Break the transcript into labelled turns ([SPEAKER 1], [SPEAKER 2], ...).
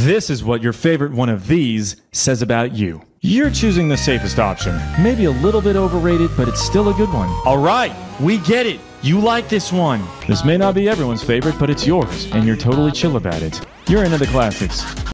[SPEAKER 1] This is what your favorite one of these says about you. You're choosing the safest option. Maybe a little bit overrated, but it's still a good one. All right, we get it. You like this one. This may not be everyone's favorite, but it's yours, and you're totally chill about it. You're into the classics.